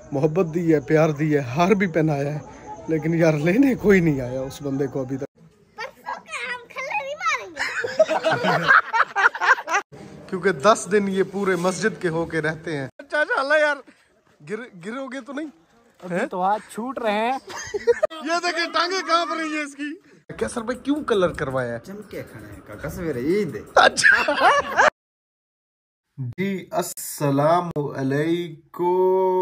मोहब्बत दी है, प्यार दी है, हार भी पहनाया है, लेकिन यार लेने कोई नहीं आया उस बंदे को अभी तक। हम खल्ले नहीं मारेंगे। क्योंकि 10 दिन ये पूरे मस्जिद के होके रहते हैं। चाचा अल्लाह यार गिरोगे तो नहीं? अभी तो हाथ छूट रहे हैं। ये देखिए टांगे कांप रही है इसकी। कैसर भाई क्यों कलर करवाया है? चमके खड़े काका सवेरे ईद। अच्छा जी, अस्सलामु अलैकुम,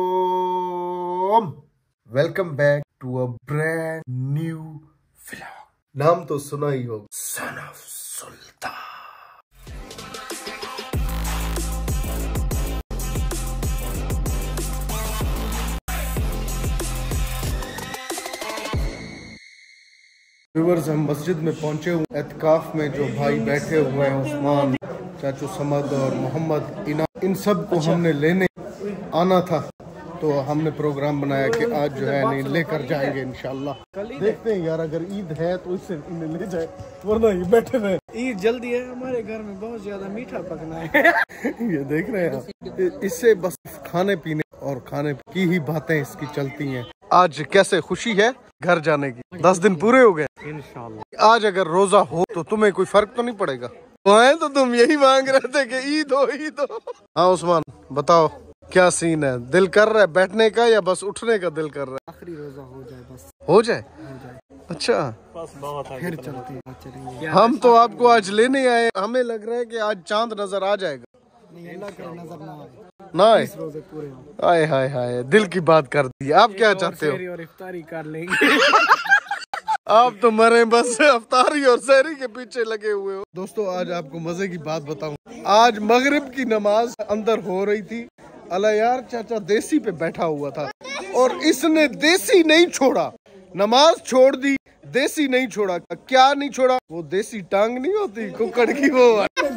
welcome back to a brand new vlog. नाम तो सुना ही होगा, सन ऑफ सुल्तान। व्यूअर्स, हम मस्जिद में पहुंचे हुए, एतकाफ में जो भाई बैठे हुए हैं, उस्मान, चाचू समद और मोहम्मद इनाम, इन सब को हमने लेने आना था, तो हमने प्रोग्राम बनाया कि आज जो है नहीं लेकर जाएंगे इंशाल्लाह। देखते हैं यार, अगर ईद है तो इससे इन्हें ले जाए, वरना ये बैठे रहे। ईद जल्दी है, हमारे घर में बहुत ज्यादा मीठा पकना है। ये देख रहे हैं, इससे बस खाने पीने और खाने की ही बातें इसकी चलती हैं। आज कैसे खुशी है घर जाने की, 10 दिन पूरे हो गए इंशाल्लाह। आज अगर रोजा हो तो तुम्हें कोई फर्क तो नहीं पड़ेगा? तो तुम यही मांग रहे थे कि ईद हो। हाँ उस्मान बताओ, क्या सीन है? दिल कर रहा है बैठने का या बस उठने का दिल कर रहा है? आखिरी रोजा हो जाए बस। हो जाए। अच्छा फिर चलती है। हम तो आपको आज लेने आए, हमें लग रहा है कि आज चांद नजर आ जाएगा। नजर ना आए? रोजे पूरे आए हाय हाय, दिल की बात कर दी। आप क्या चाहते हो? और इफ्तारी कर लेंगे। आप तो मरे बस अफ्तारी और सहरी के पीछे लगे हुए हो। दोस्तों आज आपको मजे की बात बताऊं, आज मगरिब की नमाज अंदर हो रही थी, अल्लाह यार चाचा देसी पे बैठा हुआ था और इसने देसी नहीं छोड़ा, नमाज छोड़ दी, देसी नहीं छोड़ा। क्या नहीं छोड़ा? वो देसी टांग नहीं होती कुकड़ की, वो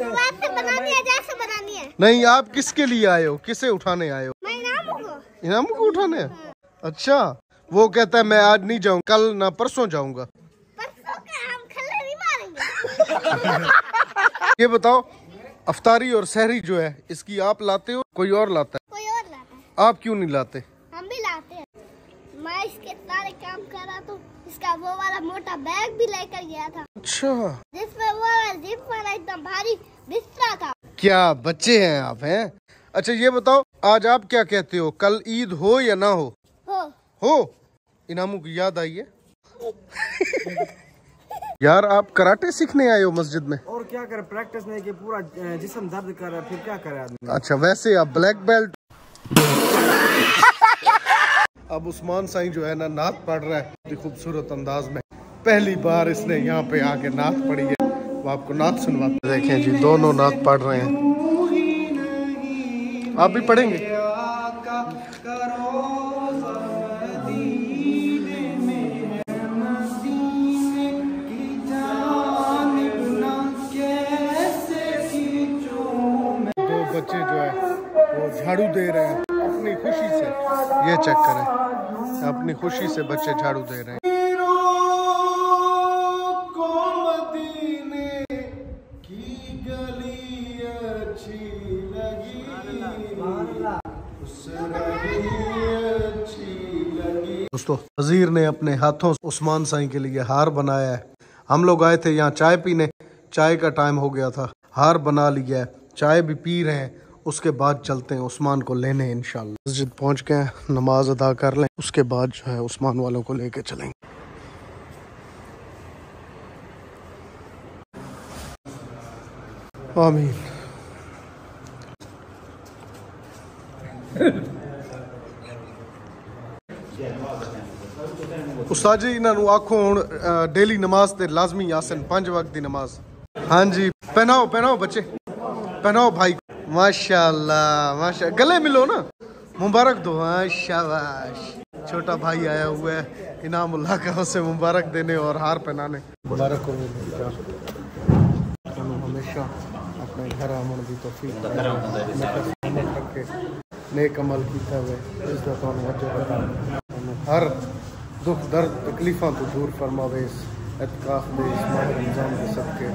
बनानी है। नहीं, आप किसके लिए आए हो? किसे उठाने आए हो? इनाम को उठाने? अच्छा, वो कहता है मैं आज नहीं जाऊँ, कल ना परसों जाऊंगा। हम खल्ले नहीं मारेंगे। ये बताओ, अफ्तारी और सहरी जो है इसकी आप लाते हो, कोई और लाता है? कोई और लाता है। आप क्यों नहीं लाते? हम भी लाते हैं। मैं इसके सारे काम कर रहा तो इसका वो वाला मोटा बैग भी लेकर गया था। अच्छा, जिसमें वो वाला जिप वाला एकदम भारी बिस्तरा था। क्या बच्चे हैं आप हैं? अच्छा ये बताओ, आज आप क्या कहते हो, कल ईद हो या ना हो? हो। इनामों की याद आई है? यार आप कराटे सीखने आए हो मस्जिद में? और क्या करे, प्रैक्टिस नहीं की, पूरा जिस्म दर्द कर रहा है, फिर क्या करे आदमी। अच्छा, वैसे आप ब्लैक बेल्ट। अब उस्मान साई जो है ना नात पढ़ रहा है खूबसूरत अंदाज में। पहली बार इसने यहाँ पे आके नात पढ़ी है, वो आपको नात सुनवाते। देखें जी, दोनों नात पढ़ रहे हैं। आप भी पढ़ेंगे? दो बच्चे जो है वो झाड़ू दे रहे हैं अपनी खुशी से। ये चेक करें, अपनी खुशी से बच्चे झाड़ू दे रहे हैं। दोस्तों, वजीर ने अपने हाथों उस्मान साई के लिए हार बनाया है। हम लोग आए थे यहाँ चाय पीने, चाय का टाइम हो गया था, हार बना लिया है, चाय भी पी रहे हैं। उसके बाद चलते हैं उस्मान को लेने इंशाल्लाह। मस्जिद पहुँच गए, नमाज अदा कर लें, उसके बाद जो है उस्मान वालों को लेके चलेंगे। आमीन। उस्ताद जी इन्हों आखो हुण डेली नमाज ते लाजमी आसन 5 वक्त दी नमाज। हाँ जी, पहनाओ पहनाओ बच्चे, पहनाओ भाई। माशाल्लाह माशाल्लाह, गले मिलो ना, मुबारक दो। शाबाश, छोटा भाई आया हुआ है इनामुल्लाह का, उसे मुबारक देने और हार पहनाने। मुबारक हो हमेशा अपने घर आमन की तौफीक रखे, नेक अमल किया हुए, हर दुख दर्द तकलीफा तो दूर फरमावे। एतकाफ दे इस माह रमजान के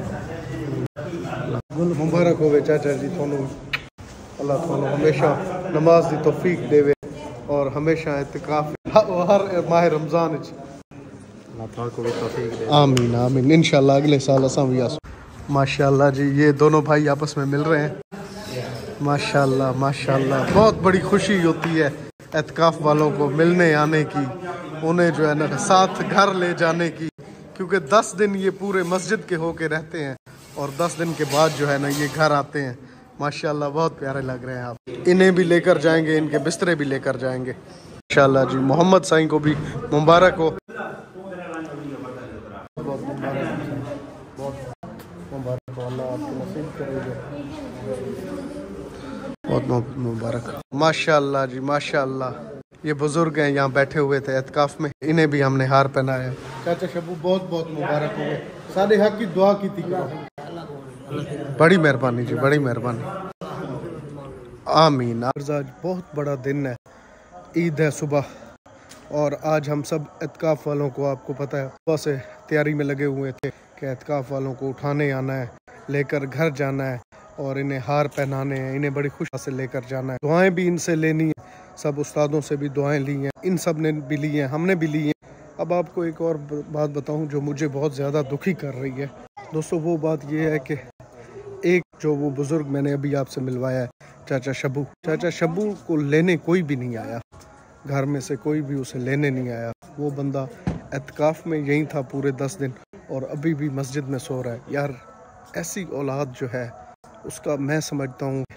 सबके मुबारक होवे चाचा जी, थोनू अल्लाह थोनू हमेशा नमाज की तौफीक देवे, और हमेशा इत्तिकाफ हर माह रमज़ान आमीन आमीन इंशाल्लाह अगले साल असां भी आसो। माशाल्लाह जी, ये दोनों भाई आपस में मिल रहे हैं। माशाल्लाह माशाल्लाह, बहुत बड़ी खुशी होती है इत्तिकाफ वालों को मिलने आने की, उन्हें जो है ना साथ घर ले जाने की, क्योंकि 10 दिन ये पूरे मस्जिद के होके रहते हैं और 10 दिन के बाद जो है ना ये घर आते हैं। माशाल्लाह बहुत प्यारे लग रहे हैं आप। इन्हें भी लेकर जाएंगे, इनके बिस्तरे भी लेकर जाएंगे माशाल्लाह जी। मोहम्मद साईं को भी मुबारक हो, बहुत मुबारक हो, अल्लाह आपको नसीब करेगा, बहुत मुबारक। माशाल्लाह जी माशाल्लाह। ये बुजुर्ग हैं यहाँ बैठे हुए थे एतकाफ में, इन्हें भी हमने हार पहनाया। चाचा शब्बू बहुत बहुत मुबारक हो गए, सारे हक की दुआ की थी। बड़ी मेहरबानी जी, बड़ी मेहरबानी, आमीन। आज बहुत बड़ा दिन है, ईद है सुबह, और आज हम सब एतकाफ वालों को, आपको पता है सुबह से तैयारी में लगे हुए थे कि एतकाफ वालों को उठाने आना है, लेकर घर जाना है और इन्हें हार पहनाने हैं, इन्हें बड़ी खुशी से लेकर जाना है। दुआएं भी इनसे लेनी है, सब उस्तादों से भी दुआएं ली हैं, इन सब ने भी ली हैं, हमने भी ली हैं। अब आपको एक और बात बताऊं जो मुझे बहुत ज़्यादा दुखी कर रही है दोस्तों, वो बात ये है कि एक जो वो बुज़ुर्ग मैंने अभी आपसे मिलवाया है, चाचा शब्बू को लेने कोई भी नहीं आया, घर में से कोई भी उसे लेने नहीं आया। वो बंदा एतकाफ में यहीं था पूरे 10 दिन और अभी भी मस्जिद में सो रहा है। यार ऐसी औलाद जो है उसका मैं समझता हूँ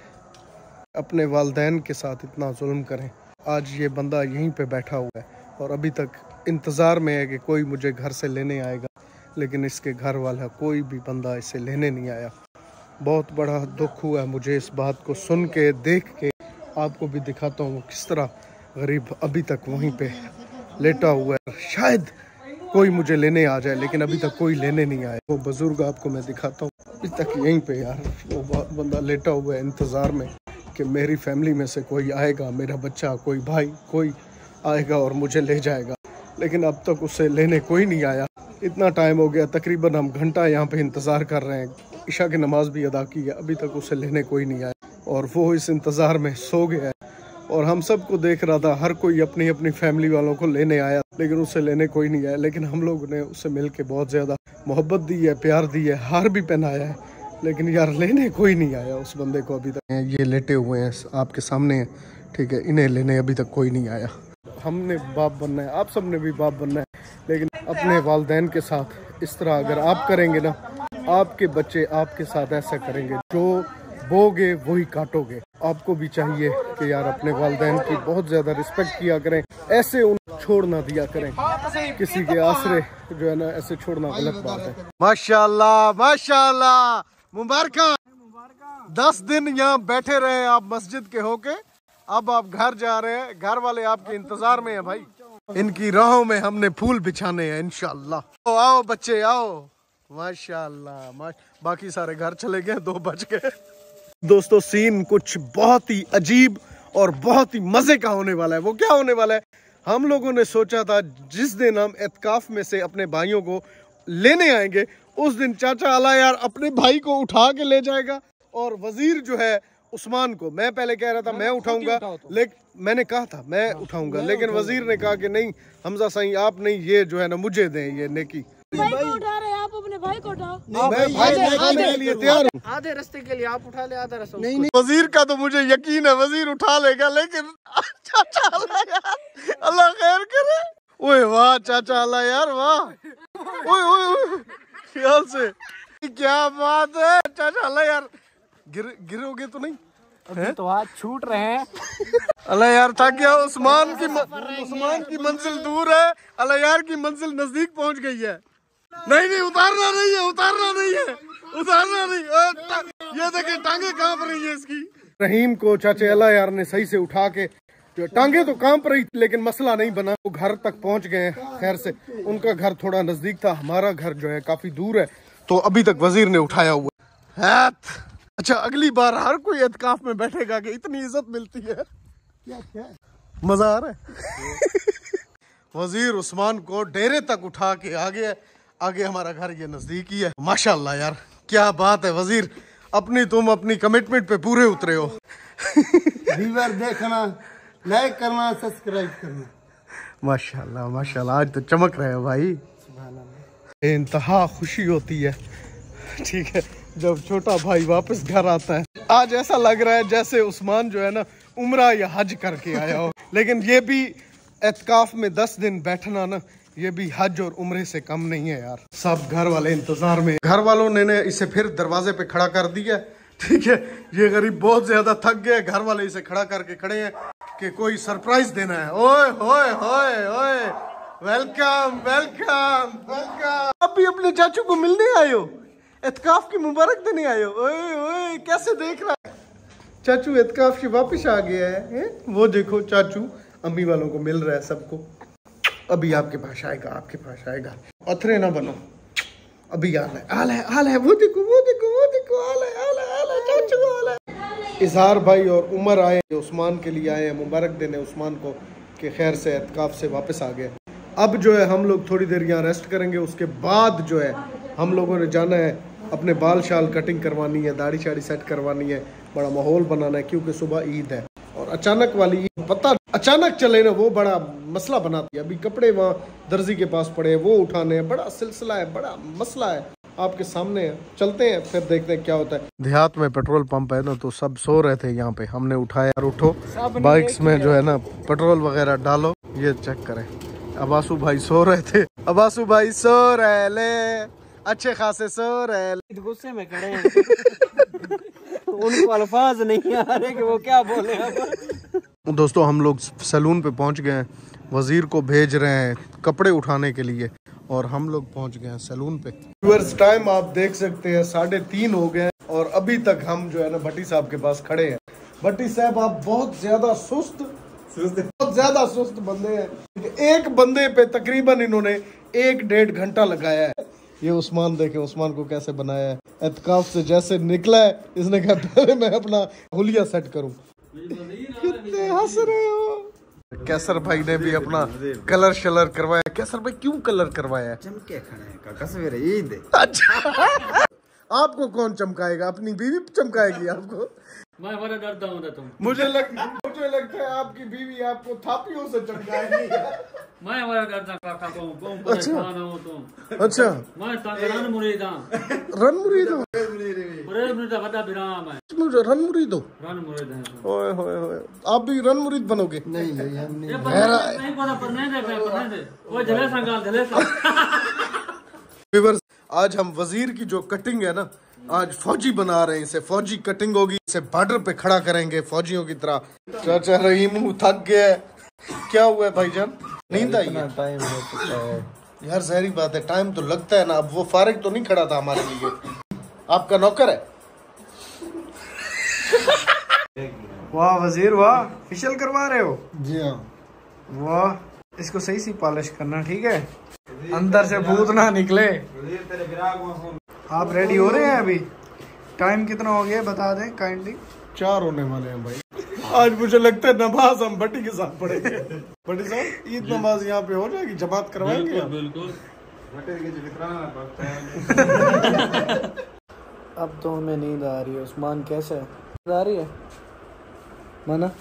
अपने वालिदैन के साथ इतना जुल्म करें। आज ये बंदा यहीं पे बैठा हुआ है और अभी तक इंतज़ार में है कि कोई मुझे घर से लेने आएगा, लेकिन इसके घर वाला कोई भी बंदा इसे लेने नहीं आया। बहुत बड़ा दुख हुआ है मुझे इस बात को सुन के, देख के। आपको भी दिखाता हूँ किस तरह गरीब अभी तक वहीं पे लेटा हुआ है। शायद कोई मुझे लेने आ जाए, लेकिन अभी तक कोई लेने नहीं आया। वो बुजुर्ग आपको मैं दिखाता हूँ, अभी तक यहीं पे यार वो बंदा लेटा हुआ है इंतज़ार में कि मेरी फैमिली में से कोई आएगा, मेरा बच्चा, कोई भाई, कोई आएगा और मुझे ले जाएगा, लेकिन अब तक उसे लेने कोई नहीं आया। इतना टाइम हो गया, तकरीबन हम घंटा यहाँ पे इंतज़ार कर रहे हैं, इशा की नमाज भी अदा की है, अभी तक उसे लेने कोई नहीं आया और वो इस इंतज़ार में सो गया है। और हम सबको देख रहा था, हर कोई अपनी अपनी फैमिली वालों को लेने आया, लेकिन उसे लेने कोई नहीं आया। लेकिन हम लोगों ने उससे मिल के बहुत ज़्यादा मोहब्बत दी है, प्यार दी है, हार भी पहनाया है, लेकिन यार लेने कोई नहीं आया उस बंदे को अभी तक। ये लेटे हुए हैं आपके सामने हैं, ठीक है, इन्हें लेने अभी तक कोई नहीं आया। हमने बाप बनना है, आप सब ने भी बाप बनना है, लेकिन अपने वालिदैन के साथ इस तरह अगर आप करेंगे ना, आपके बच्चे आपके साथ ऐसा करेंगे, जो बोगे वही काटोगे। आपको भी चाहिए कि यार अपने वालिदैन की बहुत ज़्यादा रिस्पेक्ट किया करें, ऐसे उन छोड़ ना दिया करें, किसी के आसरे जो है ना ऐसे छोड़ना गलत बात है। माशाल्लाह माशाल्लाह, मुबारक। 10 दिन यहाँ बैठे रहे आप मस्जिद के होके, अब आप घर जा रहे हैं, घर वाले आपके इंतजार में हैं भाई। इनकी राहों में हमने फूल बिछाने हैं इंशाल्लाह। तो आओ बच्चे आओ, माशाल्लाह। बाकी सारे घर चले गए, 2 बज गए। दोस्तों सीन कुछ बहुत ही अजीब और बहुत ही मजे का होने वाला है। वो क्या होने वाला है, हम लोगों ने सोचा था जिस दिन हम एतकाफ में से अपने भाइयों को लेने आएंगे, उस दिन चाचा अला यार अपने भाई को उठा के ले जाएगा, और वजीर जो है उस्मान को, मैं पहले कह रहा था मैं उठाऊंगा, लेकिन मैंने कहा था मैं उठाऊंगा, लेकिन वजीर ने कहा कि नहीं हमजा साईं आप नहीं, ये जो है ना मुझे दें ये नेकी। भाई को उठा रहे हैं, आप अपने भाई को उठाओ। मैं भाई के लिए तैयार हूँ, आधे रास्ते के लिए आप उठा ले, आधा रास्ता नहीं। वजीर का तो मुझे यकीन है वजीर उठा लेगा, लेकिन चाचा अल्लाह यार अल्लाह खैर करे। ओए वाह चाचा अल्लाह यार वाह, ओए ओए ख्याल से, क्या बात है चाचा अल्लाह यार। गिरोगे तो नहीं? अभी तो हाथ छूट रहे हैं। अल्लाह यार था क्या, उस्मान की मंजिल दूर है, अल्लाह यार की मंजिल नजदीक पहुंच गई है। नहीं उतारना नहीं है, उतारना नहीं। ये देखिए टांगे कांप रही है इसकी। रहीम को चाचे अल्लाह यार ने सही से उठा के, जो टांगे तो कांप रही लेकिन मसला नहीं बना, वो घर तक पहुंच गए खैर से। उनका घर थोड़ा नजदीक था, हमारा घर जो है काफी दूर है, तो अभी तक वजीर ने उठाया हुआ है। अच्छा अगली बार हर कोई एतकाफ में बैठेगा कि इतनी इज्जत मिलती है, क्या मजा आ रहा है। वजीर उस्मान को डेरे तक उठा के आगे हमारा घर ये नजदीक ही है। माशाल्लाह यार क्या बात है वजीर, तुम अपनी कमिटमेंट पे पूरे उतरे हो। रिवर देखना, लाइक करना, सब्सक्राइब करना। माशाल्लाह माशाल्लाह, आज तो चमक रहे हो भाई। इंतहा खुशी होती है, ठीक है, जब छोटा भाई वापस घर आता है। आज ऐसा लग रहा है जैसे उस्मान जो है ना उम्रा या हज करके आया हो। लेकिन ये भी एतकाफ में 10 दिन बैठना ना, ये भी हज और उम्रे से कम नहीं है यार। सब घर वाले इंतजार में, घर वालों ने इसे फिर दरवाजे पे खड़ा कर दिया, ठीक है। ये गरीब बहुत ज्यादा थक गए, घर वाले इसे खड़ा करके खड़े हैं कि कोई सरप्राइज देना है। ओए होए होए होए, वेलकम वेलकम वेलकम। आप भी अपने चाचू को मिलने आए हो, एतकाफ की मुबारक देने आए हो। ओए ओए, कैसे देख रहा है चाचू, एतकाफ से वापस आ गया है। वो देखो चाचू अम्मी वालों को मिल रहा है सबको। अभी आपके पास आएगा, आपके पास आएगा, अथरे ना बनो, अभी आल है, वो देखो वो देखो वो देखो, आल है चाचू, आल है। इजहार भाई और उमर आए, उस्मान के लिए आए हैं, मुबारक देने उस्मान को कि खैर से एतकाफ से वापस आ गए। अब जो है हम लोग थोड़ी देर यहाँ रेस्ट करेंगे, उसके बाद जो है हम लोगों ने जाना है अपने बाल शाल कटिंग करवानी है, दाढ़ी शाड़ी सेट करवानी है, बड़ा माहौल बनाना है, क्योंकि सुबह ईद है। और अचानक वाली ईद, पता अचानक चले ना, वो बड़ा मसला बनाती है। अभी कपड़े वहाँ दर्जी के पास पड़े हैं, वो उठाने हैं, बड़ा सिलसिला है, बड़ा मसला है, आपके सामने है। चलते हैं फिर देखते हैं क्या होता है। देहात में पेट्रोल पंप है ना, तो सब सो रहे थे यहाँ पे, हमने उठाया, उठो बाइक्स में जो है ना पेट्रोल वगैरह डालो। ये चेक करें, अबासू भाई सो रहे थे, अबासू भाई सो रहे ले, अच्छे खासे सो रहे, गुस्से में खड़े हैं। उनको अल्फाज नहीं आ रहे कि वो क्या बोले। दोस्तों हम लोग सैलून पे पहुंच गए हैं, वजीर को भेज रहे हैं कपड़े उठाने के लिए, और हम लोग पहुंच गए हैं सैलून पे। व्यूअर्स टाइम आप देख सकते हैं 3:30 हो गए, और अभी तक हम जो है ना भट्टी साहब के पास खड़े हैं। भट्टी साहब आप बहुत ज्यादा सुस्त बंदे हैं। एक बंदे पे तकरीबन इन्होंने 1-1.5 घंटा लगाया है। ये उस्मान देखें, उस्मान को कैसे बनाया है। एतकाफ से जैसे निकला है, इसने कहा पहले मैं अपना हुलिया सेट करूं। कितने हंस रहे हो। कैसर भाई ने भी अपना कलर शलर करवाया। कैसर भाई क्यों कलर करवाया है? चमके खड़े का सवेरे ईद। अच्छा आपको कौन चमकाएगा? अपनी बीवी चमकाएगी आपको? मैं बड़ा डरता हूँ तुम। मुझे लगता है आपकी बीवी आपको थापियों से चमकाएगी। मैं बड़ा डरता काका को परेशान हो तुम। अच्छा मैं रन मुरीद रन मुरीद हो? बड़ा विराम है, रन मुरीद हो? रन मुरीद है। ओए होए होए, आप भी रन मुरीद बनोगे? नहीं हम नहीं। नहीं पता पर नहीं दे वो झलेसा गाल झलेसा। व्यूअर्स आज हम वजीर की जो कटिंग है ना, आज फौजी बना रहे हैं इसे, फौजी कटिंग होगी, इसे बॉर्डर पे खड़ा करेंगे फौजियों की तरह। चाचा रहीम थक गया है। क्या हुआ है भाईजान, नींद आई है? टाइम हो चुका है यार जहरी बात है, टाइम तो लगता है ना। अब वो फारिग तो नहीं खड़ा था हमारे लिए, आपका नौकर है। वाह वजीर वाह, फेशियल करवा रहे हो? जी हाँ। वाह, इसको सही सी पॉलिश करना, ठीक है, अंदर से भूत ना निकले। आप रेडी हो रहे हैं? अभी टाइम कितना हो गया बता दें काइंडली। 4 होने वाले हैं भाई। आज मुझे लगता है नमाज हम भट्टी के साथ पढ़ेंगे। भट्टी साहब ईद नमाज यहाँ पे हो जाएगी, जमात करवाएंगे? बिल्कुल। अब तो हमें नींद आ रही है। उस्मान कैसे है? नींद आ रही है माना?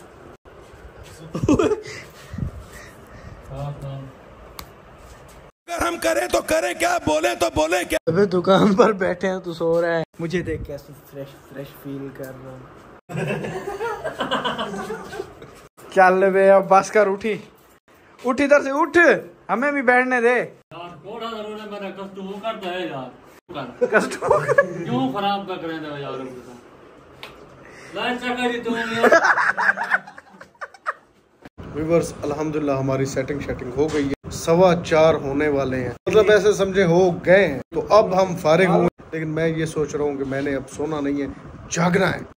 अगर हम करें तो करें क्या, बोले तो बोले क्या। अबे दुकान पर बैठे हैं तू सो रहा है। मुझे देख कैसे फ्रेश फील कर रहा हूँ। चल बे अब बस कर, उठ इधर से उठ, हमें भी बैठने दे। थोड़ा जरूर है, मेरा कष्ट वो करता है यार। कष्ट क्यों खराब कर रहे हैं यार? लाइन चक्कर तुम यार। व्यूअर्स अल्हम्दुलिल्लाह हमारी सेटिंग हो गई है। 4:15 होने वाले हैं, मतलब ऐसे समझे हो गए हैं। तो अब हम फारिग हुए, लेकिन मैं ये सोच रहा हूँ कि मैंने अब सोना नहीं है, जागना है।